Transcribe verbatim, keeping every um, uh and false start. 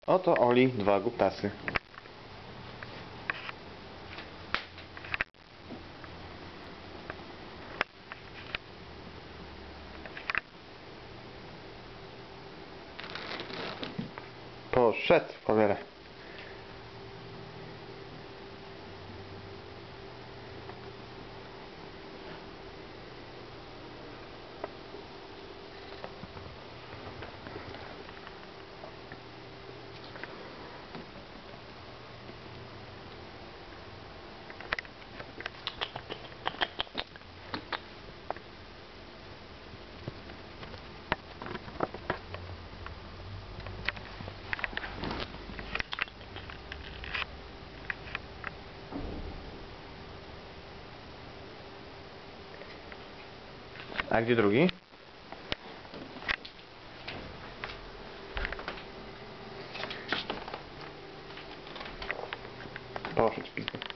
Oto Oli dwa głuptasy. Poszedł w cholerę. A gdzie drugi? Poszedł w pizdę.